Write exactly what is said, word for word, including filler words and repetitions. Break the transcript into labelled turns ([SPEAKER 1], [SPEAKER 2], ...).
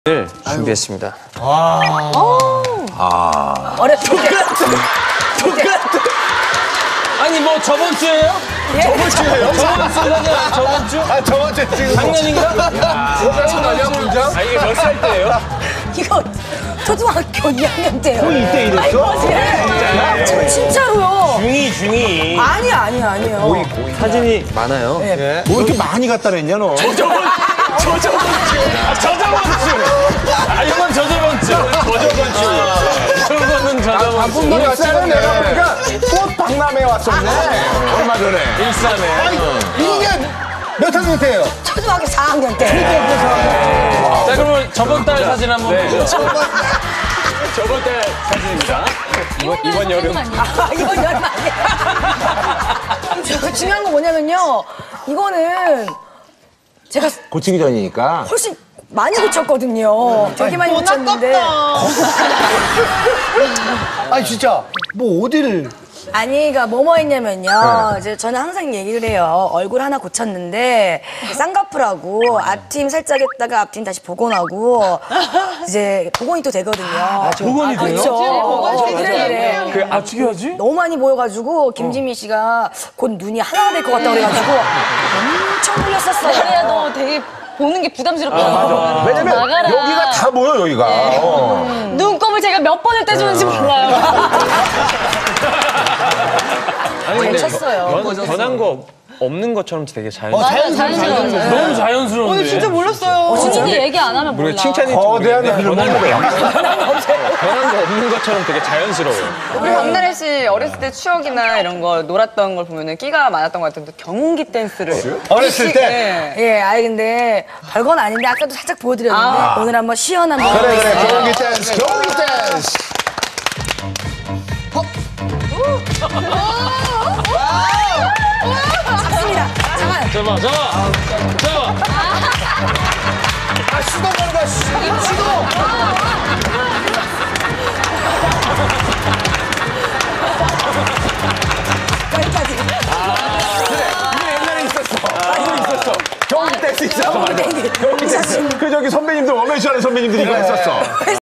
[SPEAKER 1] 를 준비했습니다.
[SPEAKER 2] 아.
[SPEAKER 3] 어렵다.
[SPEAKER 1] 아니 뭐 저번 주예요?
[SPEAKER 2] 저번 주에요?
[SPEAKER 1] 저번 주가 저번 주?
[SPEAKER 2] 아, 저번 주 지금.
[SPEAKER 1] 작년인가?
[SPEAKER 2] 분장 아니야, 분장?
[SPEAKER 1] 아 이게 몇 살 때예요?
[SPEAKER 3] 이거 초등학교 이 학년 때요.
[SPEAKER 2] 거의 이때 이랬어?
[SPEAKER 3] 아니, 거짓말. 진- 진짜로요.
[SPEAKER 1] 중이 중이.
[SPEAKER 3] 아니 아니 아니요.
[SPEAKER 1] 사진이 많아요.
[SPEAKER 2] 네. 뭐 이렇게 많이 갖다 냈냐, 너?
[SPEAKER 1] 저 저번 저 저번 주. 아, 저 저번 주. 아 이건 저 저번 주. 저 저번 주. 저거는 저 저번 주.
[SPEAKER 2] 일산은 내가 보니까 꽃 박람회에 왔었네. 얼마 전에.
[SPEAKER 1] 일산에.
[SPEAKER 2] 이게 몇 학년 때예요?
[SPEAKER 3] 초등학교 사 학년 때.
[SPEAKER 1] 자 그러면 저번 달 사진 한번 보죠. 저번 달 사진입니다. 이번 이번 여름.
[SPEAKER 3] 아, 이건 여름 아니야. 저 중요한 건 뭐냐면요. 이거는 제가
[SPEAKER 2] 고치기 전이니까.
[SPEAKER 3] 훨씬 많이 고쳤거든요. 되게 많이 고쳤는데.
[SPEAKER 2] 아니, 진짜. 뭐 어디를.
[SPEAKER 3] 아니, 그러니까 뭐뭐 했냐면요. 이제 저는 항상 얘기를 해요. 얼굴 하나 고쳤는데 쌍꺼풀하고 앞팀 살짝 했다가 앞팀 다시 복원하고 이제 복원이 또 되거든요.
[SPEAKER 1] 복원이 돼요?
[SPEAKER 3] 그렇죠. 그래, 그래.
[SPEAKER 1] 그 어떻게 하지?
[SPEAKER 3] 너무 많이 보여가지고 김지미 씨가 곧 눈이 하나가 될 것 같다고 그래가지고 엄청 놀랐었어요.
[SPEAKER 4] 그래야 너 되게 보는 게 부담스럽더라고요.
[SPEAKER 2] 왜냐면
[SPEAKER 4] 나가라.
[SPEAKER 2] 여기가 다 보여, 여기가. 어.
[SPEAKER 4] 눈곱을 제가 몇 번을 떼주는지 몰라요.
[SPEAKER 1] 아니
[SPEAKER 3] 잘 쳤어요.
[SPEAKER 1] 변- 변한 거 없는 것처럼 되게 자연스러워.
[SPEAKER 4] 자연스러워.
[SPEAKER 1] 너무 자연스러운데.
[SPEAKER 4] 오늘 진짜 몰랐어요. 본인이 얘기 안 하면 몰라.
[SPEAKER 1] 우리가 칭찬이
[SPEAKER 2] 거대한
[SPEAKER 1] 좀
[SPEAKER 2] 눈을
[SPEAKER 1] 변한
[SPEAKER 2] 먹는
[SPEAKER 1] 거
[SPEAKER 2] 거야.
[SPEAKER 1] 변한 거 없는 것처럼 되게 자연스러워요.
[SPEAKER 5] 우리 박나래 씨 어렸을 때 추억이나 이런 거 놀았던 걸 보면은 끼가 많았던 것 같은데 경운기 댄스를
[SPEAKER 2] 어렸을 때?
[SPEAKER 5] 네.
[SPEAKER 3] 예, 아니 근데 별건 아닌데 아까도 살짝 보여드렸는데 오늘 한번 시원한 거.
[SPEAKER 2] 그래, 그래. 경기 댄스, 경기 댄스.
[SPEAKER 3] 잡습니다. 잠깐.
[SPEAKER 1] 잡아, 잡아, 잡아.
[SPEAKER 2] 아, 시도 걸어봐, 시도.
[SPEAKER 3] 여기까지.
[SPEAKER 2] 이게 옛날에 있었어. 이거 있었어. 경기 댄스 있어.
[SPEAKER 3] 경기 댄스.
[SPEAKER 2] 경기 댄스. 그 저기 선배님들, 워맨쇼 하는 선배님들이 이거 했었어.